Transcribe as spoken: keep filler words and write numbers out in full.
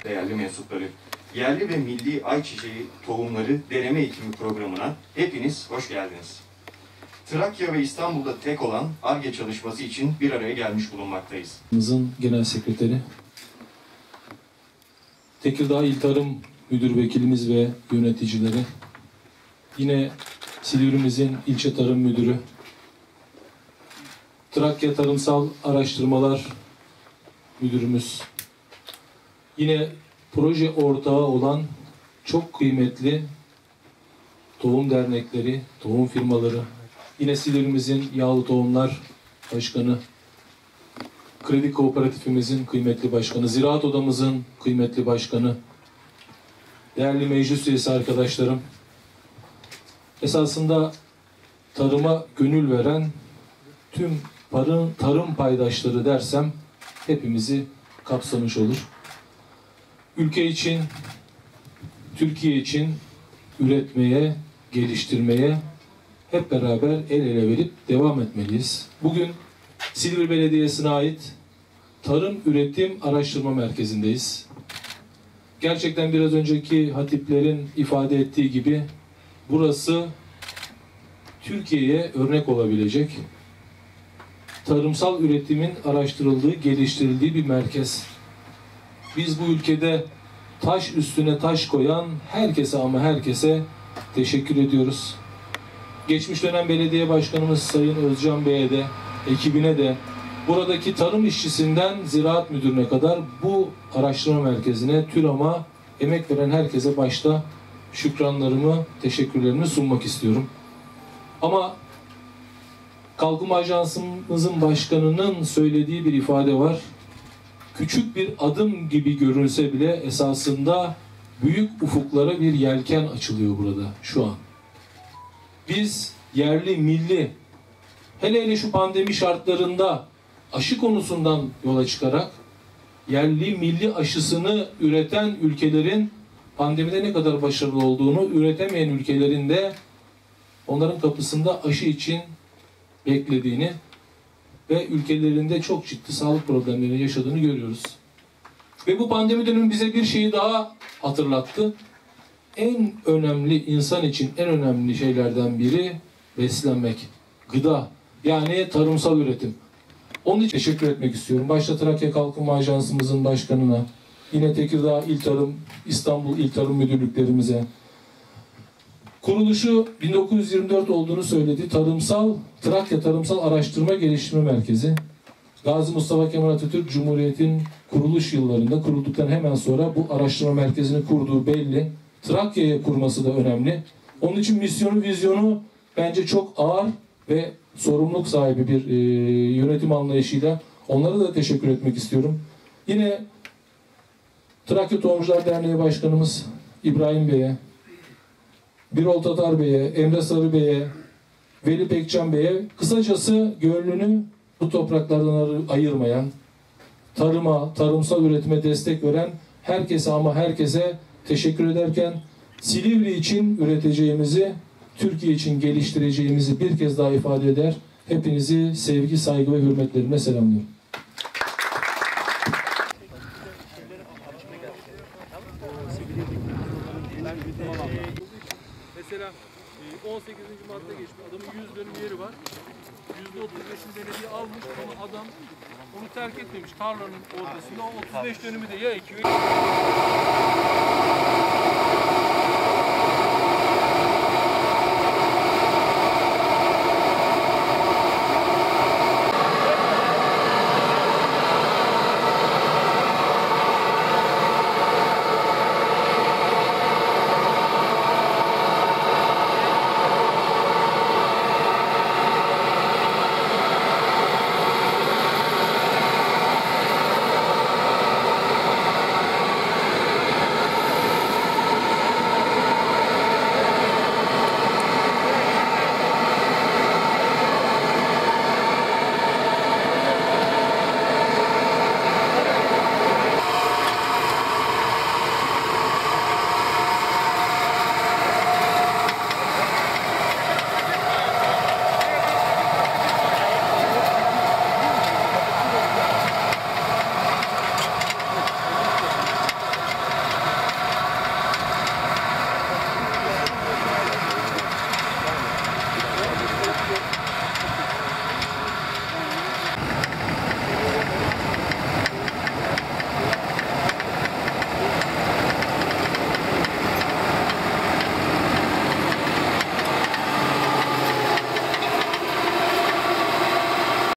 değerli mensupları. Yerli ve milli ayçiçeği tohumları deneme ekimi programına hepiniz hoş geldiniz. Trakya ve İstanbul'da tek olan ARGE çalışması için bir araya gelmiş bulunmaktayız. Genel Sekreteri, Tekirdağ İl Tarım Müdür Vekilimiz ve yöneticileri, yine Silivrimizin İlçe Tarım Müdürü, Trakya Tarımsal Araştırmalar Müdürümüz, yine proje ortağı olan çok kıymetli tohum dernekleri, tohum firmaları, yine Silivrimizin Yağlı Tohumlar Başkanı, Kredi Kooperatifimizin kıymetli başkanı, Ziraat Odamızın kıymetli başkanı, değerli meclis üyesi arkadaşlarım, esasında tarıma gönül veren tüm tarım, tarım paydaşları dersem hepimizi kapsamış olur. Ülke için, Türkiye için üretmeye, geliştirmeye hep beraber el ele verip devam etmeliyiz. Bugün Silivri Belediyesi'ne ait Tarım Üretim Araştırma Merkezi'ndeyiz. Gerçekten biraz önceki hatiplerin ifade ettiği gibi burası Türkiye'ye örnek olabilecek tarımsal üretimin araştırıldığı, geliştirildiği bir merkez. Biz bu ülkede taş üstüne taş koyan herkese ama herkese teşekkür ediyoruz. Geçmiş dönem belediye başkanımız Sayın Özcan Bey'e de, ekibine de, buradaki tarım işçisinden ziraat müdürüne kadar bu araştırma merkezine, TÜRAM'a emek veren herkese başta şükranlarımı, teşekkürlerimi sunmak istiyorum. Ama Kalkınma Ajansımızın başkanının söylediği bir ifade var. Küçük bir adım gibi görünse bile esasında büyük ufuklara bir yelken açılıyor burada şu an. Biz yerli, milli, hele hele şu pandemi şartlarında aşı konusundan yola çıkarak yerli, milli aşısını üreten ülkelerin pandemide ne kadar başarılı olduğunu, üretemeyen ülkelerin de onların kapısında aşı için beklediğini ve ülkelerinde çok ciddi sağlık problemleri yaşadığını görüyoruz. Ve bu pandemi dönemi bize bir şeyi daha hatırlattı. En önemli, insan için en önemli şeylerden biri beslenmek, gıda, yani tarımsal üretim. Onun için teşekkür etmek istiyorum. Başta Trakya Kalkınma Ajansımızın başkanına, yine Tekirdağ İl Tarım, İstanbul İl Tarım Müdürlüklerimize. Kuruluşu bin dokuz yüz yirmi dört olduğunu söyledi. Tarımsal, Trakya Tarımsal Araştırma Geliştirme Merkezi. Gazi Mustafa Kemal Atatürk Cumhuriyet'in kuruluş yıllarında, kurulduktan hemen sonra bu araştırma merkezini kurduğu belli. Trakya'ya kurması da önemli. Onun için misyonu, vizyonu bence çok ağır ve sorumluluk sahibi bir e, yönetim anlayışıyla onlara da teşekkür etmek istiyorum. Yine Trakya Tohumcular Derneği Başkanımız İbrahim Bey'e, Birol Tatar Bey'e, Emre Sarı Bey'e, Veli Pekcan Bey'e, kısacası gönlünü bu topraklardan ayırmayan, tarıma, tarımsal üretime destek veren herkese ama herkese teşekkür ederken Silivri için üreteceğimizi, Türkiye için geliştireceğimizi bir kez daha ifade eder. Hepinizi sevgi, saygı ve hürmetlerimle selamlıyorum. Mesela on sekizinci madde geçmiş. Adamın yüz dönüm yeri var. yüzde otuz beşini belediye almış ama adam onu terk etmemiş. Tarlanın ortasında o otuz beş dönümü de ya ekiyor.